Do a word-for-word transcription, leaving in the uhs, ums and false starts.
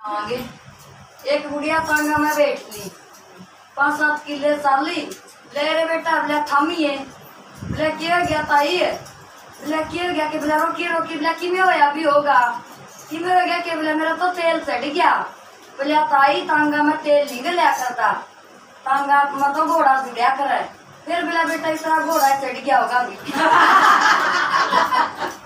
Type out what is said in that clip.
आगे एक बुढ़िया तांगा में बैठ ली, पांच सात किले चाली ले रे बेटा बोले थामी है, बोले क्या गया ताई है, बोले क्या गया कि बोले रोकी रोकी, बोले कि में होया भी होगा कि में हो गया कि बोले मेरा तो तेल चढ़ गया, बोले ताई तांगा में तेल नहीं गया करता, तांगा में तो घोड़ा जुड़िया करे, फिर बोला बेटा इतना घोड़ा चढ़ गया होगा भी।